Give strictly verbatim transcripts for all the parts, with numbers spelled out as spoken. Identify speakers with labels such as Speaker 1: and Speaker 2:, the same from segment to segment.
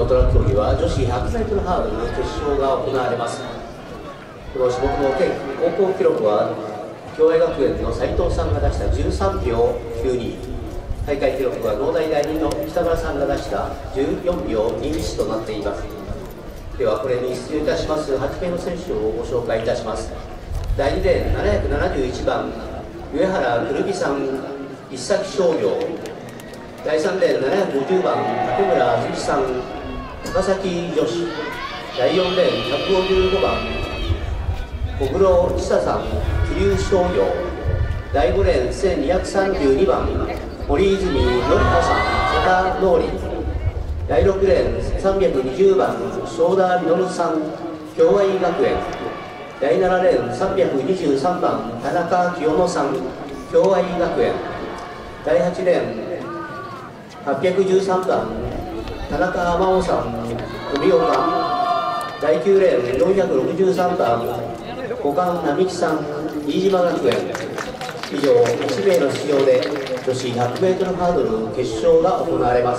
Speaker 1: のトラック競技は女子 ひゃくメートル ハードルの決勝が行われます。この種目の県高校記録は共栄学園の斉藤さんが出したじゅうさんびょうきゅうに、大会記録は農大第二の北村さんが出したじゅうよんびょうにいちとなっています。ではこれに出場いたしますはちめいの選手をご紹介いたします。だいにレーンななひゃくななじゅういちばん上原くるみさん一崎商業、だいさんレーンななひゃくごじゅうばん竹村敦さん高崎女子、だいよんレーンひゃくごじゅうごばん小黒千佐さん桐生商業、だいごレーンせんにひゃくさんじゅうにばん森泉紀香さん瀬田農林、だいろくレーンさんびゃくにじゅうばん正田稔さん共愛学園、だいななレーンさんびゃくにじゅうさんばん田中清野さん共愛学園、だいはちレーンはっぴゃくじゅうさんばん田中真央さん富岡、だいきゅうレーンよんひゃくろくじゅうさんばん小菅並木さん飯島学園。以上いちめいの出場で女子 ひゃくメートル ハードル決勝が行われます。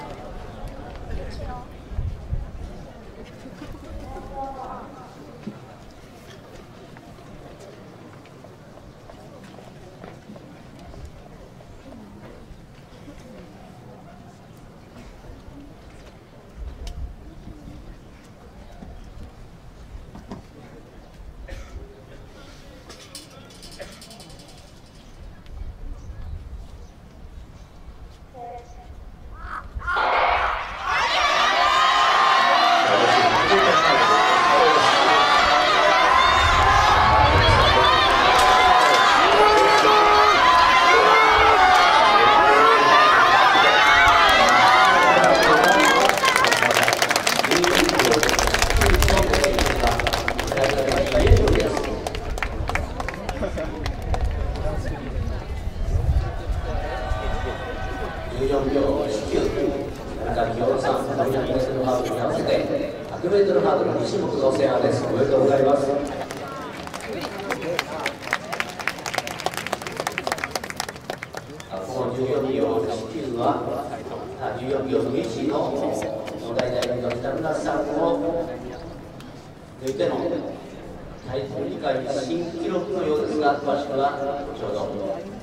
Speaker 1: じゅうよんびょうきゅう、田中清野さん、よんひゃくメートル ハードルに合わせてひゃくメートル ハードルに種目の制覇です。おめでとうございます。このじゅうよんびょうきゅうはじゅうよんびょういちの大大の北村さんを抜いての大会新記録のようですが、詳しくは後ほど。